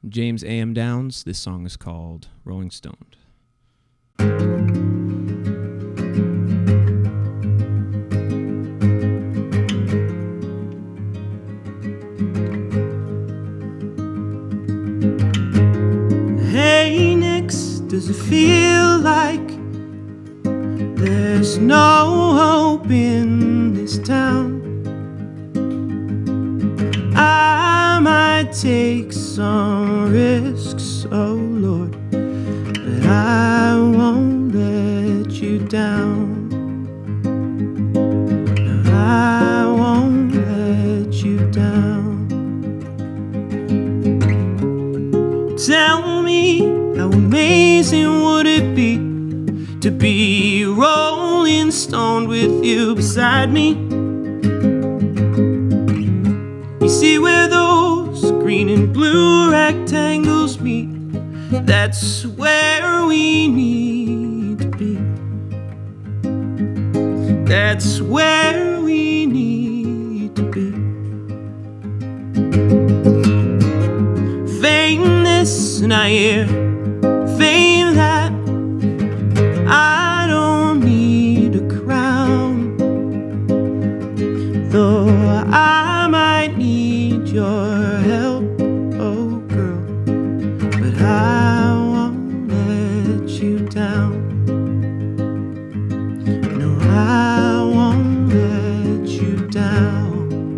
James A.M. Downs. This song is called Rolling Stoned. Hey Nix, does it feel like there's no hope in this town? I might take some risks, oh Lord, but I won't let you down. No, I won't let you down. Tell me, how amazing would it be to be rolling stoned with you beside me? You see where those green and blue rectangles meet? That's where we need to be. That's where we need to be. Fame this and I hear fame that. I don't need a crown, though I might need your help, oh girl, but I won't let you down. No, I won't let you down.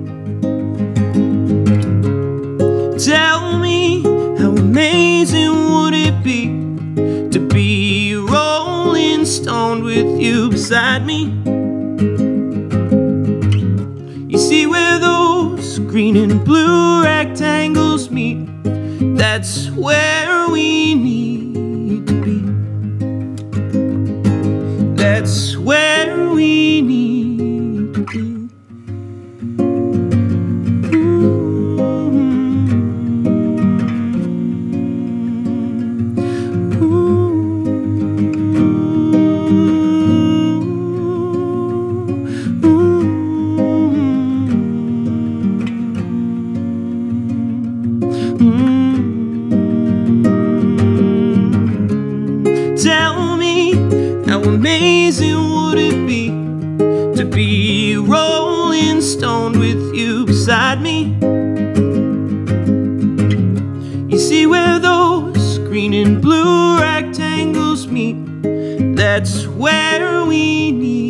Tell me, how amazing would it be to be rolling stoned with you beside me? You see where those green and blue rectangles meet? That's where we need to be. That's where we need to be. Tell me, how amazing would it be to be rolling stoned with you beside me? You see where those green and blue rectangles meet? That's where we need